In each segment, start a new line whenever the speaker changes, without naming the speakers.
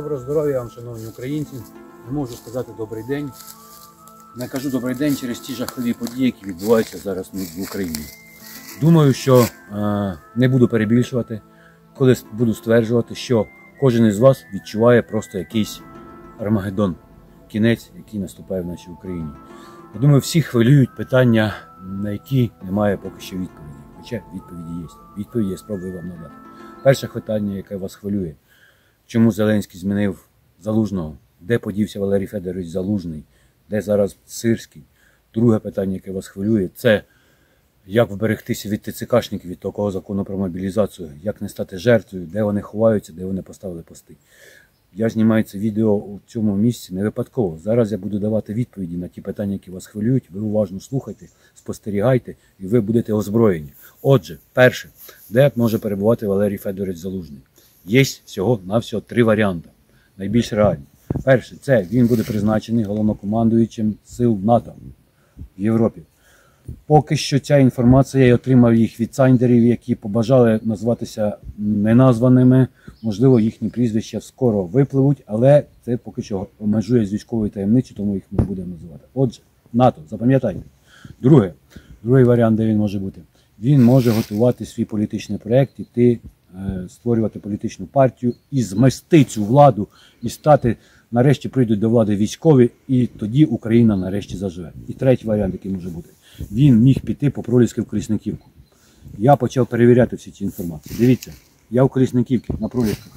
Доброго здоров'я вам, шановні українці. Не можу сказати добрий день. Не кажу добрий день через ті жахливі події, які відбуваються зараз в Україні. Думаю, що не буду перебільшувати, коли буду стверджувати, що кожен із вас відчуває просто якийсь Армагеддон, кінець, який наступає в нашій Україні. Я думаю, всі хвилюють питання, на які немає поки що відповіді. Хоча відповіді є. Відповіді я спробую вам надати. Перше питання, яке вас хвилює. Чому Зеленський змінив Залужного? Де подівся Валерій Федорович Залужний? Де зараз Сирський? Друге питання, яке вас хвилює, це як вберегтися від ТЦКшників, від такого закону про мобілізацію, як не стати жертвою, де вони ховаються, де вони поставили пости. Я знімаю це відео у цьому місці не випадково. Зараз я буду давати відповіді на ті питання, які вас хвилюють. Ви уважно слухайте, спостерігайте і ви будете озброєні. Отже, перше, де може перебувати Валерій Федорович Залужний? Є всього-навсього 3 варіанти, найбільш реальні. Перший – це він буде призначений головнокомандуючим сил НАТО в Європі. Поки що ця інформація, я отримав їх від сайндерів, які побажали назватися неназваними. Можливо, їхні прізвища скоро випливуть, але це поки що межує з військовою таємницею, тому їх не будемо називати. Отже, НАТО, запам'ятайте. Другий варіант, де він може бути. Він може готувати свій політичний проєкт, іти створювати політичну партію і змести цю владу, і стати, нарешті прийдуть до влади військові, і тоді Україна нарешті заживе. І третій варіант, який може бути. Він міг піти по Проліськи в Колісниківку. Я почав перевіряти всі ці інформації. Дивіться, я в Колісниківці, на Пролісках.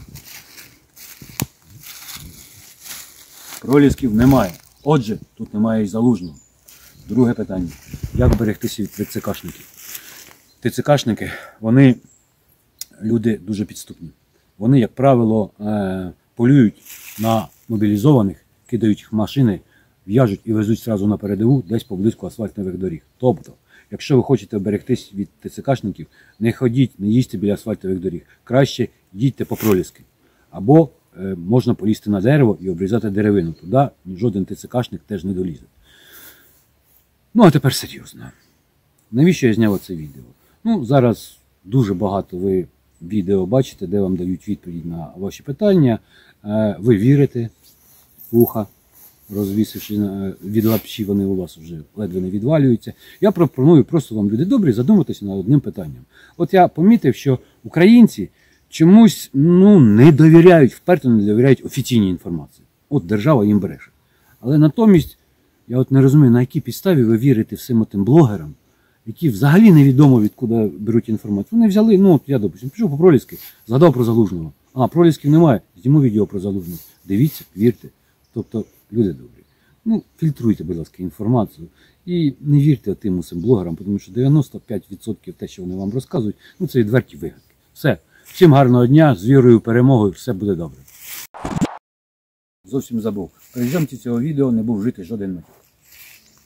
Пролісків немає. Отже, тут немає і Залужного. Друге питання. Як берегтися від ТЦКшників? ТЦКшники, вони люди дуже підступні. Вони, як правило, полюють на мобілізованих, кидають їх в машини, в'яжуть і везуть одразу на передову, десь поблизьку асфальтових доріг. Тобто, якщо ви хочете берегтись від ТЦКшників, не ходіть, не їздьте біля асфальтових доріг. Краще їдьте по Проліски. Або можна полізти на дерево і обрізати деревину. Туди жоден ТЦКшник теж не долізе. Ну, а тепер серйозно. Навіщо я зняв це відео? Ну, зараз дуже багато ви відео бачите, де вам дають відповідь на ваші питання. Ви вірите, вуха, розвісивши від лапші, вони у вас вже ледве не відвалюються. Я пропоную просто вам, люди добрі, задуматися над одним питанням. От я помітив, що українці чомусь не довіряють, вперто не довіряють офіційній інформації. От держава їм бреше. Але натомість, я от не розумію, на якій підставі ви вірите всім тим блогерам, які взагалі невідомо відкуди беруть інформацію. Вони взяли, от я, допустим, пішов по Проліски, згадав про Залужного. Пролісків немає, зніму відео про Залужного. Дивіться, вірте. Тобто, люди добрі, фільтруйте, будь ласка, інформацію і не вірте тим усім блогерам, тому що 95% те, що вони вам розказують, це відверті вигадки. Все. Всім гарного дня, з вірою, перемогою, все буде добре. Зовсім забув. При зйомці цього відео не був вжитий жоден матюк.